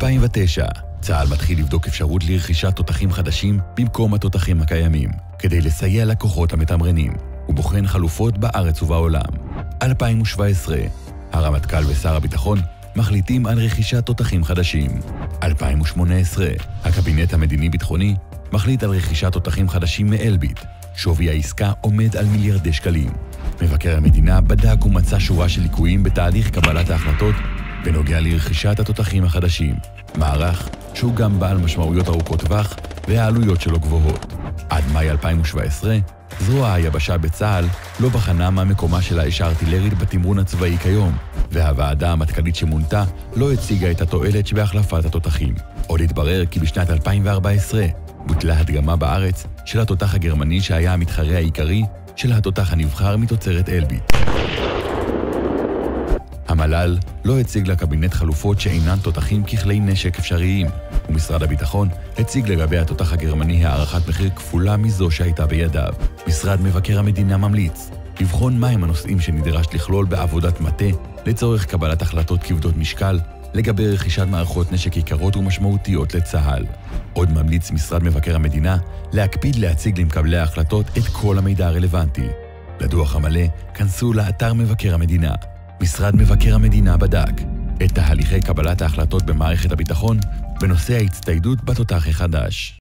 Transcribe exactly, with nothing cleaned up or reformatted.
אלפיים ותשע, צה"ל מתחיל לבדוק אפשרות לרכישת תותחים חדשים במקום התותחים הקיימים, כדי לסייע לכוחות המתמרנים, ובוחן חלופות בארץ ובעולם. אלפיים שבע עשרה, הרמטכ"ל ושר הביטחון מחליטים על רכישת תותחים חדשים. אלפיים שמונה עשרה, הקבינט המדיני-ביטחוני מחליט על רכישת תותחים חדשים מאלביט. שווי העסקה עומד על מיליארדי שקלים. מבקר המדינה בדק ומצא שורה של ליקויים בתהליך קבלת ההחלטות בנוגע לרכישת התותחים החדשים, מערך שהוא גם בעל משמעויות ארוכות טווח והעלויות שלו גבוהות. עד מאי אלפיים שבע עשרה, זרוע היבשה בצה"ל לא בחנה מה מקומה של האש הארטילרית בתמרון הצבאי כיום, והוועדה המטכ"לית שמונתה לא הציגה את התועלת שבהחלפת התותחים. עוד התברר כי בשנת אלפיים וארבע עשרה בוטלה הדגמה בארץ של התותח הגרמני שהיה המתחרה העיקרי של התותח הנבחר מתוצרת אלביט. המל"ל לא הציג לקבינט חלופות שאינן תותחים ככלי נשק אפשריים, ומשרד הביטחון הציג לגבי התותח הגרמני הערכת מחיר כפולה מזו שהייתה בידיו. משרד מבקר המדינה ממליץ לבחון מהם הנושאים שנדרש לכלול בעבודת מטה לצורך קבלת החלטות כבדות משקל לגבי רכישת מערכות נשק יקרות ומשמעותיות לצה"ל. עוד ממליץ משרד מבקר המדינה להקפיד להציג למקבלי ההחלטות את כל המידע הרלוונטי. לדוח המלא כנסו לאתר מבקר המדינה. משרד מבקר המדינה בדק את תהליכי קבלת ההחלטות במערכת הביטחון בנושא ההצטיידות בתותח החדש.